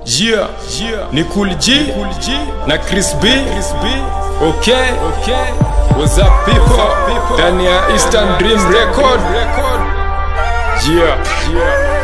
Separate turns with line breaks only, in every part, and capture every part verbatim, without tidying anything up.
Yeah, yeah. Ni Cool G, Cool G na Chris B, Chris B. Okay, okay. What's up people? Ndani ya Eastern Dream Record. Yeah, yeah.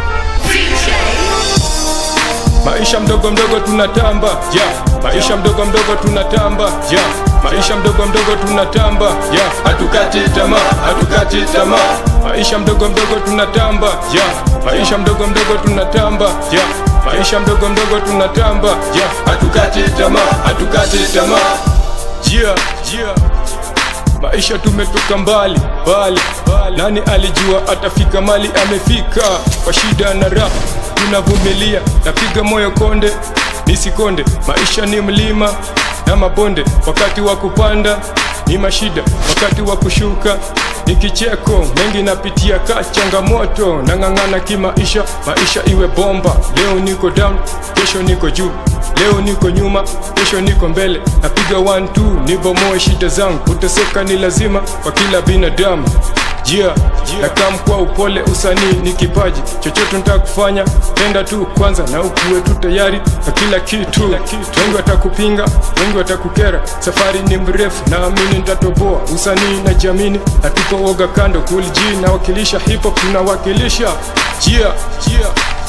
Maisha mdogo mdogo tunatamba, yeah. Maisha mdogo mdogo tunatamba, yeah. Maisha mdogo mdogo tunatamba, yeah. Hatukati tamaa, hatukati tamaa. Maisha mdogo mdogo tunatamba, yeah. Maisha mdogo mdogo tunatamba, yeah. Maisha mdogo mdogo tunatamba, yeah. Hatukati tamaa, hatukati tamaa. Yeah, yeah. Maisha tumetoka mbali, mbali, mbali. Nani alijua atafika mali amefika. Kwa shida na raha tunavumilia, napiga moyo konde nisikonde. Maisha ni mlima na mabonde, wakati wa kupanda ni mashida, wakati wa kushuka ni kicheko. Mengi napitia ka changamoto, nang'ang'ana kimaisha, maisha iwe bomba. Leo niko down, kesho niko juu. Leo niko nyuma, kesho niko mbele. Napiga one two, nibomoe shida zangu. Kuteseka ni lazima kwa kila binadamu. Yeah, yeah. Nakam kwa upole, usanii ni kipaji. Chochote nataka kufanya, tenda tu kwanza na ukuwe tu tayari na kila kitu. Wengi watakupinga, wengi watakukera. Safari ni mrefu, naamini nitatoboa. Usanii na jamini, hatuko woga kando. Cool G na wakilisha hip hop, tunawakilisha. Yeah, yeah.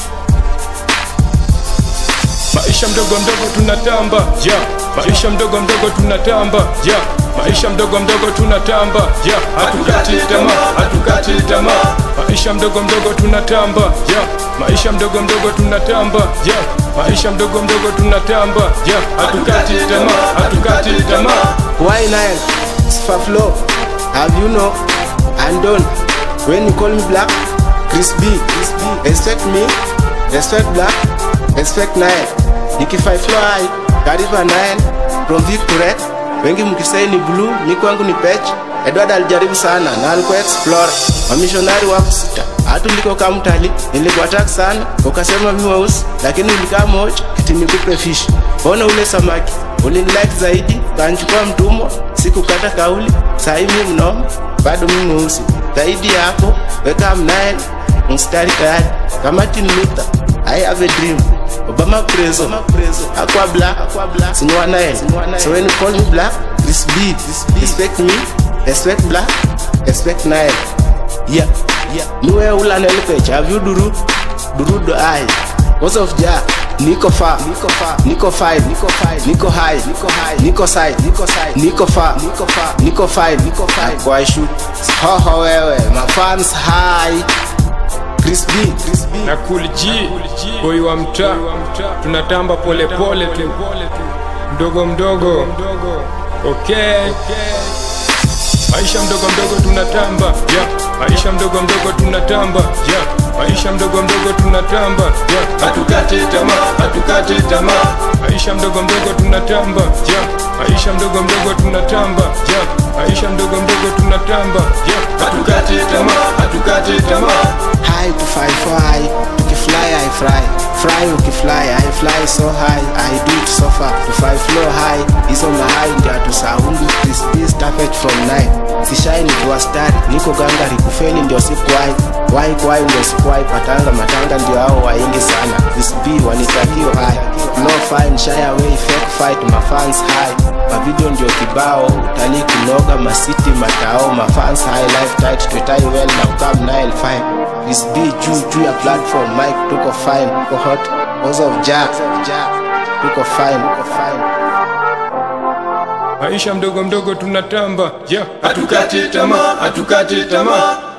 Maisha mdogo mdogo tunatamba, yeah. Maisha mdogo mdogo tunatamba, yeah. Maisha mdogo mdogo tunatamba, yeah. Hatukati tamaa, hatukati tamaa. Maisha mdogo mdogo tunatamba, yeah. Maisha mdogo mdogo tunatamba, yeah. Maisha mdogo mdogo tunatamba, yeah. Hatukati tamaa, hatukati tamaa.
Why nine? Sfa flow. Have you know? I'm done. When you call me black, Chris B. Respect me, respect black, respect nine. Nikifai fly, kariba nine, from Victoria. Wengi mkisai ni blue, ni kwangu ni patch. Edward alijaribu sana, na alikuwa explore. Mamishonari wako sita, hatu liko kama mtali. Nilikuwa attack sana, ukasema mimi weusi, lakini ulikaa moja, eti nikupe fish. Bona ule samaki, ulinilike zaidi, kanchukua mtumwa, sikukata kauli. Saa hii mimi mnoma, bado mimi mweusi. Zaidi hapo, weka mnine, mstari tayari. Kama Tin Luther, I have a dream. Obama preso, aqua black, Sinwa Nile. So when you call me black, Chris B. Respect me, respect black, respect Nile. Yeah, yeah. Nuwe ula nelipecha, have you duru? Duru do I. Most of ja, Niko far, Niko far, Niko five, Niko five, Niko high, Niko high, Niko side, Niko side, Niko far, Niko far, Niko five, Niko five. Kwa shoot, ho ho wewe, my fans high. Chris B, Chris B
na Cool G, boy wa mtaa. Tunatamba pole pole tu, mdogo mdogo. Okay. Maisha mdogo mdogo tunatamba, yeah. Maisha mdogo mdogo tunatamba, yeah. Maisha mdogo mdogo tunatamba, yeah. Hatukati tamaa, hatukati tamaa. Maisha mdogo mdogo tunatamba, yeah. Maisha mdogo mdogo tunatamba, yeah. Maisha mdogo mdogo tunatamba, yeah. Hatukati tamaa, hatukati tamaa.
High to fly fly, ukifly I fly, fly ukifly I fly so high, I do it so far. To fly flow high, is on the high, ndia to sound Chris B started from nine. Sishine to start, niko gangari kufeli ndio sikuwai. Why kwai ndio sikuwai, patanga matanga ndio hao waingi sana. Chris B wanitakio high, no fine shy away, fake fight, my fans high. Ma video ndio kibao, utali kunoga, ma city matao, ma fans high, life tight, tweetai well na ukam Nile fine. Chris B juu juu ya platform, mic tuko fine, tuko hot, cause of Jack, tuko fine, tuko fine.
Maisha mdogo mdogo tunatamba, yeah. Hatukati tamaa, hatukati tamaa.